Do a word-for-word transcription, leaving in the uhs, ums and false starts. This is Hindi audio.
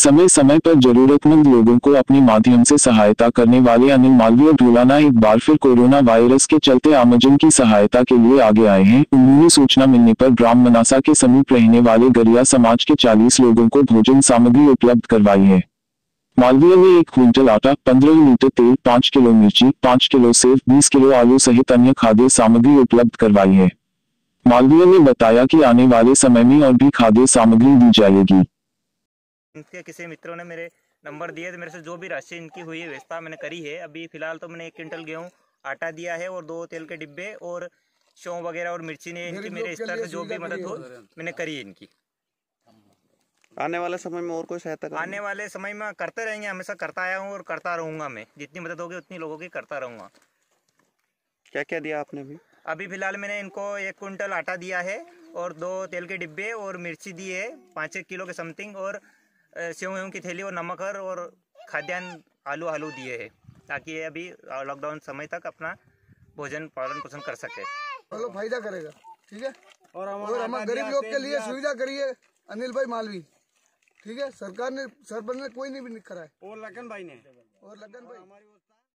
समय समय पर जरूरतमंद लोगों को अपने माध्यम से सहायता करने वाले अनिल मालवीय ढोलाना एक बार फिर कोरोना वायरस के चलते आमजन की सहायता के लिए आगे आए हैं। उन्होंने सूचना मिलने पर ग्राम मनासा के समीप रहने वाले गरिया समाज के चालीस लोगों को भोजन सामग्री उपलब्ध करवाई है। मालवीय ने एक क्विंटल आटा, पंद्रह लीटर तेल, पाँच किलो मिर्ची, पाँच किलो सेव, बीस किलो आलू सहित अन्य खाद्य सामग्री उपलब्ध करवाई है। मालवीय ने बताया कि आने वाले समय में और भी खाद्य सामग्री दी जाएगी। इनके किसी मित्रों ने मेरे नंबर दिए तो मेरे से जो भी राशि इनकी हुई है व्यवस्था मैंने करी है। अभी फिलहाल तो मैंने एक क्विंटल गेहूँ आटा दिया है और दो तेल के डिब्बे और सौंफ वगैरह और मिर्ची ने इनकी मेरे स्तर से जो भी मदद हो मैंने करी है इनकी। आने वाले समय में और कोई सहायता करेंगे? आने वाले समय में करते रहेंगे, हमेशा करता आया हूँ और करता रहूँगा। मैं जितनी मदद होगी उतनी लोगों की करता रहूँगा। क्या क्या दिया आपने अभी? अभी फिलहाल मैंने इनको एक कुंटल आटा दिया है और दो तेल के डिब्बे और मिर्ची दी है पाँच एक किलो के समथिंग, और सेव वेव की थैली और नमक और खाद्यान्न आलू आलू दिए हैं, ताकि ये अभी लॉकडाउन समय तक अपना भोजन पालन पोषण कर सके। चलो फायदा करेगा, ठीक है। और हमारे गरीब लोग के लिए सुविधा करिए अनिल भाई मालवी, ठीक है। सरकार ने सरपंच ने कोई नहीं भी करा है, और लगन भाई ने और लगन भाई